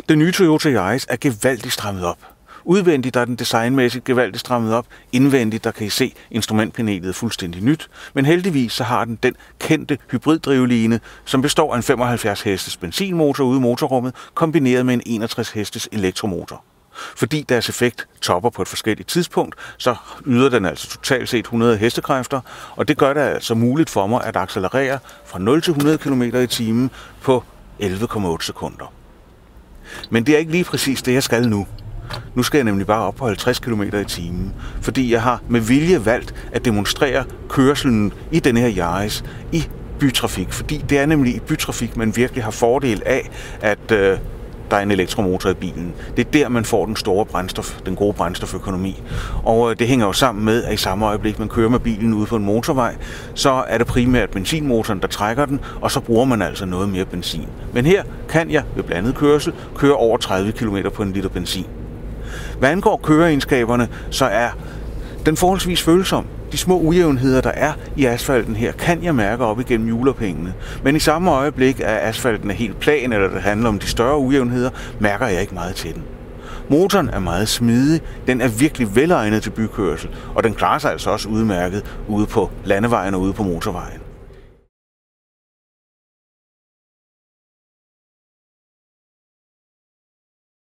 Den nye Toyota Yaris er gevaldigt strammet op. Udvendigt er den designmæssigt gevaldigt strammet op. Indvendigt der kan I se instrumentpanelet er fuldstændig nyt. Men heldigvis så har den kendte hybriddrivline, som består af en 75 hestes benzinmotor ude i motorrummet, kombineret med en 61 hestes elektromotor. Fordi deres effekt topper på et forskelligt tidspunkt, så yder den altså totalt set 100 hestekræfter, og det gør det altså muligt for mig at accelerere fra 0 til 100 km i timen på 11,8 sekunder. Men det er ikke lige præcis det, jeg skal nu. Nu skal jeg nemlig bare op på 50 km i timen, fordi jeg har med vilje valgt at demonstrere kørslen i denne her Yaris i bytrafik. Fordi det er nemlig i bytrafik, man virkelig har fordel af, at der er en elektromotor i bilen. Det er der, man får den gode brændstoføkonomi. Og det hænger jo sammen med, at i samme øjeblik, man kører med bilen ude på en motorvej, så er det primært benzinmotoren, der trækker den, og så bruger man altså noget mere benzin. Men her kan jeg ved blandet kørsel køre over 30 km på en liter benzin. Hvad angår køreegenskaberne, så er den forholdsvis følsom. De små ujævnheder, der er i asfalten her, kan jeg mærke op igennem hjulophængene. Men i samme øjeblik, at asfalten er helt plan, eller det handler om de større ujævnheder, mærker jeg ikke meget til den. Motoren er meget smidig, den er virkelig velegnet til bykørsel, og den klarer sig altså også udmærket ude på landevejen og ude på motorvejen.